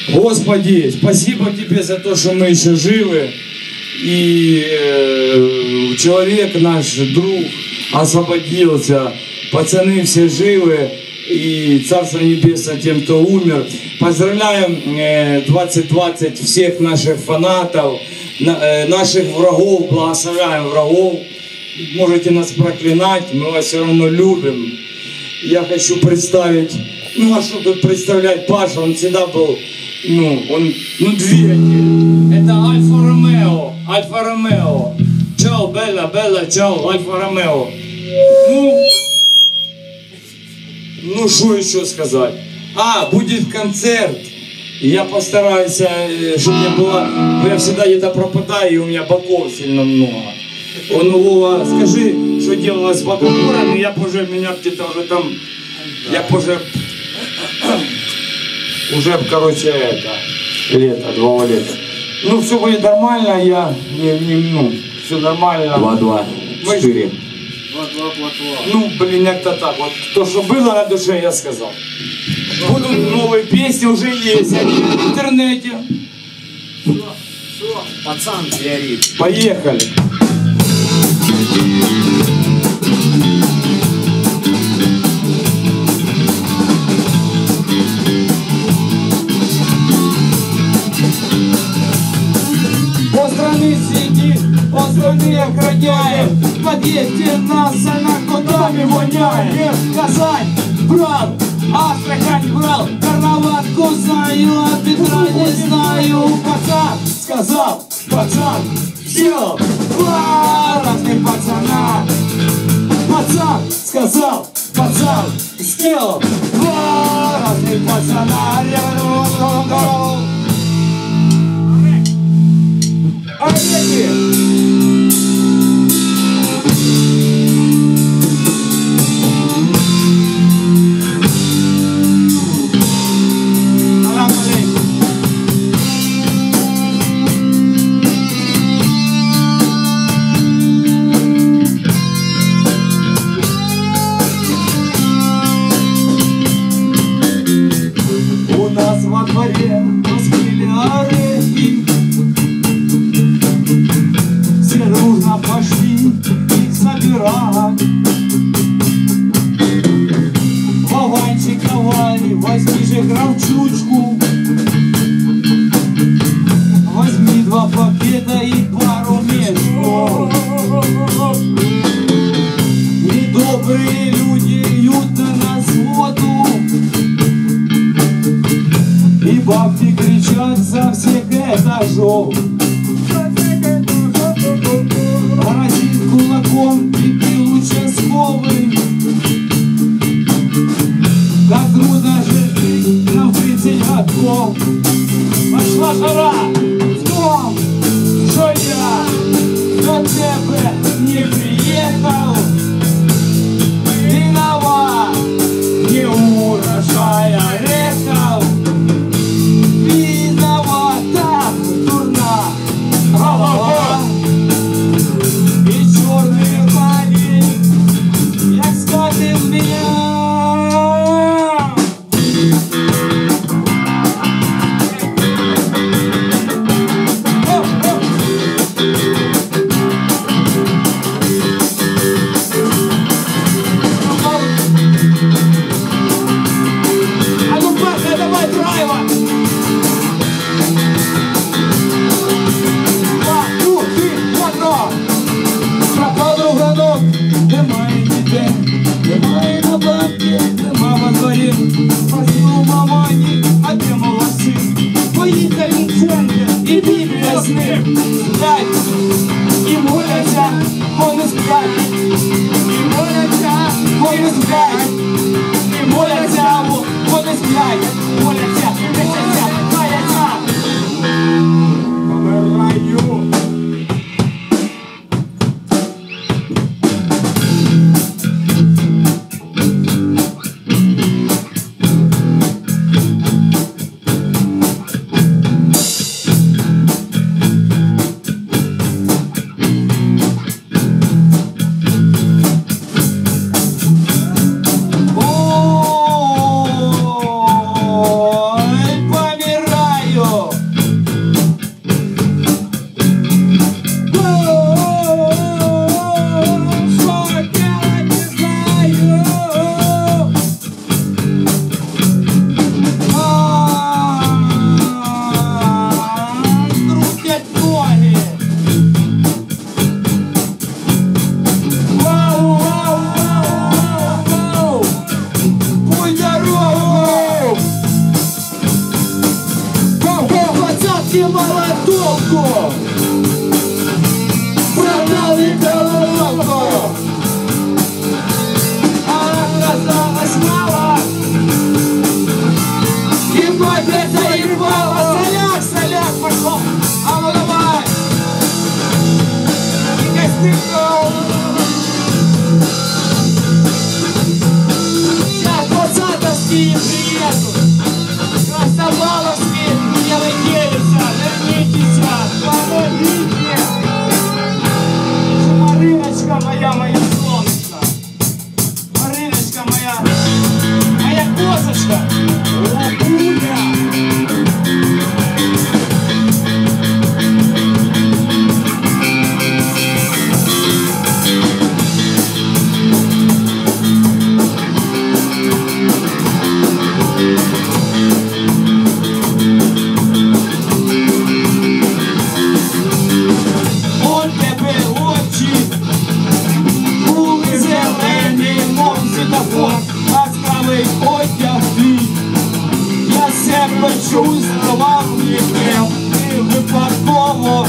Господи, спасибо Тебе за то, что мы еще живы. И человек, наш друг, освободился. Пацаны все живы. И Царство Небесное тем, кто умер. Поздравляем 2020 всех наших фанатов, наших врагов, благословляем врагов. Можете нас проклинать, мы вас все равно любим. Я хочу представить, а что тут представлять, Паша, он всегда был, двигатель. Это Альфа Ромео. Чао, Белла, чао, Альфа Ромео. Что еще сказать? Будет концерт. Я постараюсь, чтобы не было, я всегда где-то пропадаю, и у меня боков сильно много. Вова, скажи, что делалось с бокоборами, я позже меня где-то уже там, лето, 2 лета. Все будет нормально, все нормально. 2-2, 4. 2-2. Как-то так. Вот то, что было на душе, я сказал. Будут новые песни, уже есть, они в интернете. Все, пацан горит. Поехали. Он страны охраняет, в подъезде нас наркотами воняет. Казань брал, Астрахань брал, Карнаватку знаю, а Петра не знаю. Пацан сказал, пацан сделал 2 разных пацана. Пацан сказал, пацан сделал 2 разных пацана. У нас во дворе раскрыли орехи, все дружно пошли их собирать. Вованчик давали, возьми же гравчучку, возьми 2 пакета и пару мешков. Недобрые люди льют на нас воду, и бабки кричат со всех этажов. Разит кулаком прибил участковый. Как трудно же жить на 30 годков. Пошла жара, дом, что я до тебя не приехал. Виноват, не урожай орехов. Виновата дурна голова. И черные мани, як скотив меня. Дайте молотовку. Продали головку. А оказалось мало. Ебать, это ебало. Соляк, соляк, пошел. А ну давай. И костыльков. Сейчас двадцатовские приедут. Красноваловские не выделятся. Вернитесь, помогите. Мариночка моя, моя солнышко. Мариночка моя, моя козочка. Лапуля. Он тебе очі, були зелені, мов світофор, ласкавий одяг твій. Я себе чувствував лікем і випадково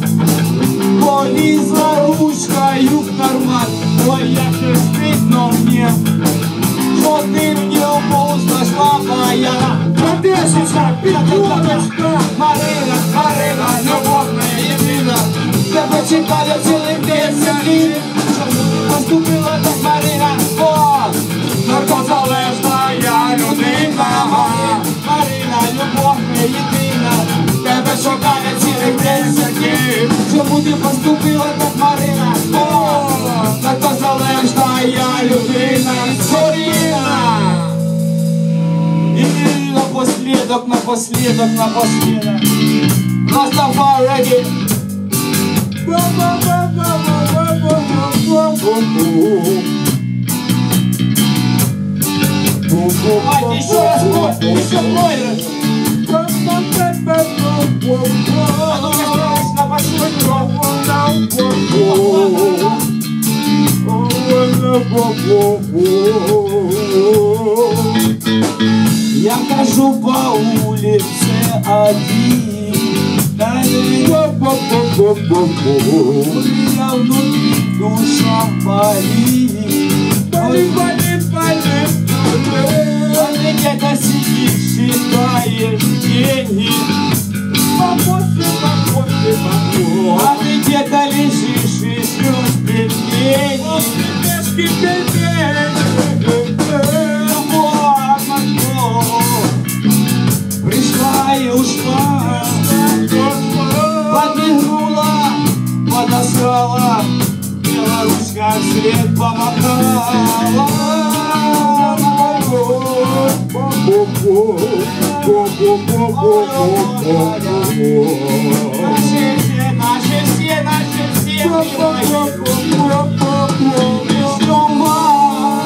полізла ручкою в карман. Ой, як же стидно мені, що ти мені обув знайшла моя. Продешечка, підкупочка, Марина, Марина, любов моя єдина. Тебе чекали цілий день землі, поступила так Марина, о, наркозалежна я людина. Марина, любов моя єдина, тебе шукали цілий день землі. Чому ти поступила так Марина, о, наркозалежна я людина. Зоріна! І напослідок, напослідок, напослідок. Rastafari. Давайте еще раз, еще больше. А ну-ка, на последнюю. Я хожу по улице один. У меня внутри душа болит. А ты где-то сидишь, считаешь деньги. А ты где-то лежишь и ждешь пельмени. Любовь моя пришла и ушла. Подмигнула, подосрала, белорусская вслед помахала. Наши все, ждем вас.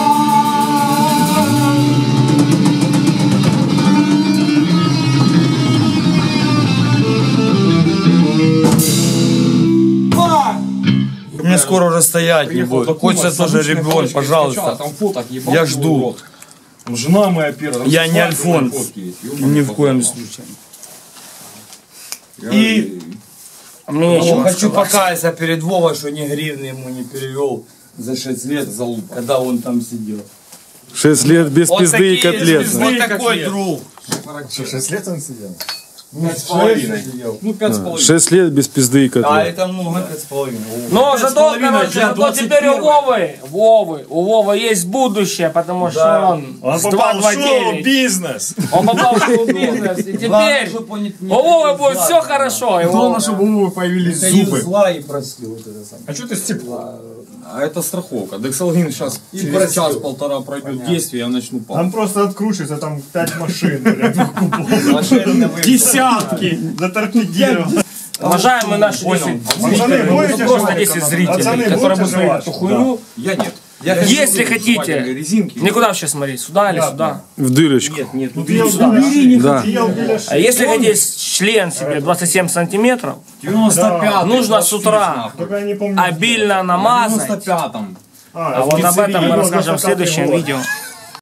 Мне скоро уже стоять не будет. Хочется тоже ребенок, пожалуйста. Я жду. Жена моя первая. Я не Альфонс. Ни в коем случае. И хочу покаяться перед Вовой, что ни гривны ему не перевел за 6 лет, когда он там сидел. 6 лет без Вот пизды и такие, котлет. вот такой друг. Что, 6 лет он сидел? 5,5. Ну, 5,5. 6 лет без пизды и А котлет. это много, 5,5. Но зато, короче, зато теперь у Вовы есть будущее, потому что он Он с попал в 2,29. шоу-бизнес. Он попал в шоу-бизнес, и теперь у Вовы будет все хорошо. Главное, чтобы у Вовы появились зубы. Зла и простил вот это самое. А что ты степла? А это страховка. Дексалгин сейчас через час-полтора пройдет действие, я начну палку. Там просто откручивается, там 5 машин, блядь, Десятки. заторпедировал. Уважаемые наши 10 Пацаны, будете просто жевать 10 канал? зрителей, Пацаны, которые будете будут смотреть жевать? эту хуйню. Я нет. Если хотите, резинки. никуда вообще смотреть, сюда или сюда. В дырочку. Нет, Ну, ты убери, Да. А если хотите член себе 27 сантиметров, 95. нужно с утра Только я не помню. обильно намазать. 95-м. А вот об этом мы расскажем в следующем видео.